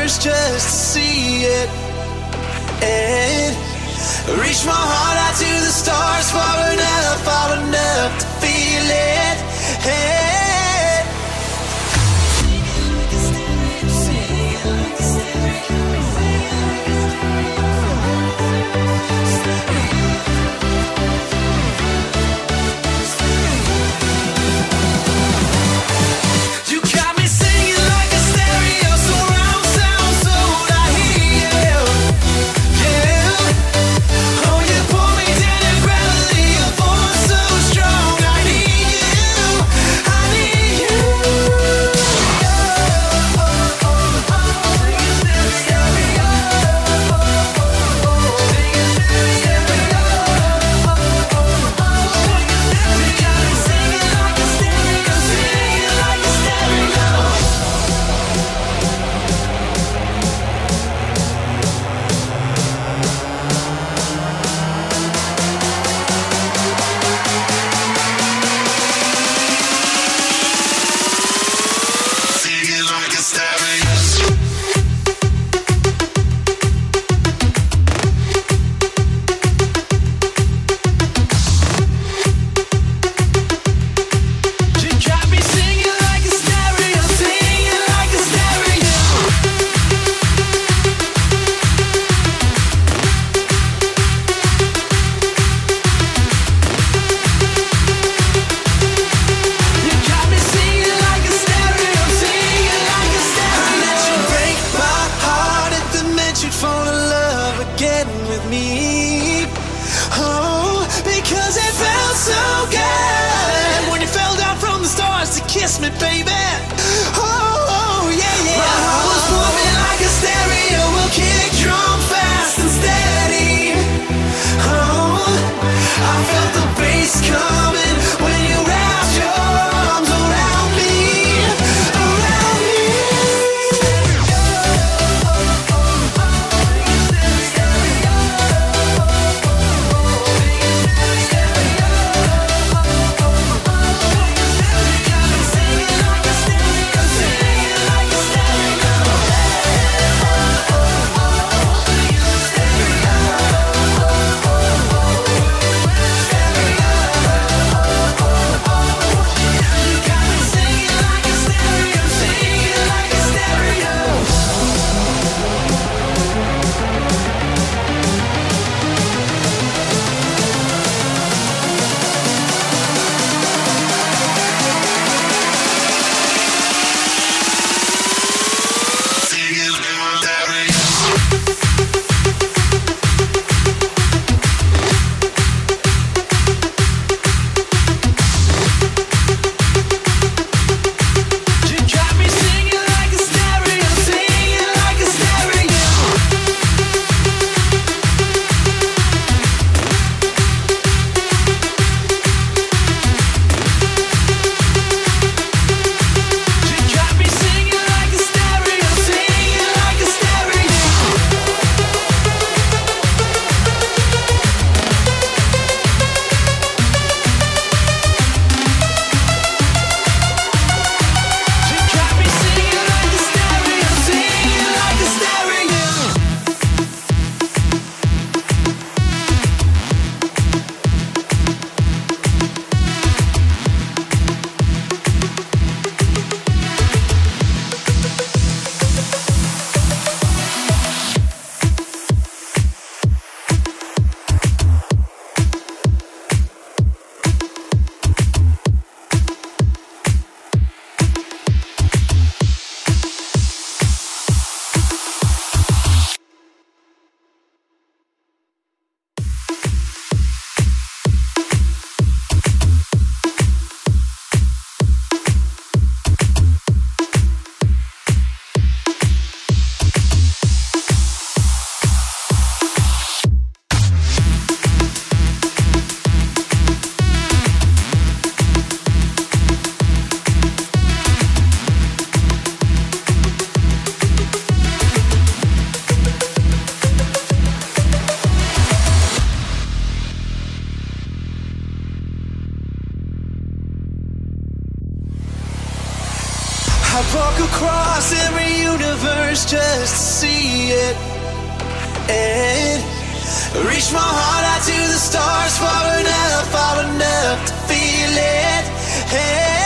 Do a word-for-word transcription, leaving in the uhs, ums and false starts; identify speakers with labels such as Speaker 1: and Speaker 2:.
Speaker 1: first just to see it, and reach my heart out to the stars, far enough, far enough to feel it. Hey. Kiss me, baby. Oh, oh, yeah, yeah. My heart was pumping like a stereo, will kick drum fast and steady. Oh, I felt the bass coming when you wrapped your arms around me, around me. I walk across every universe. universe just to see it. And reach my heart out to the stars, far enough, far enough to feel it. Hey.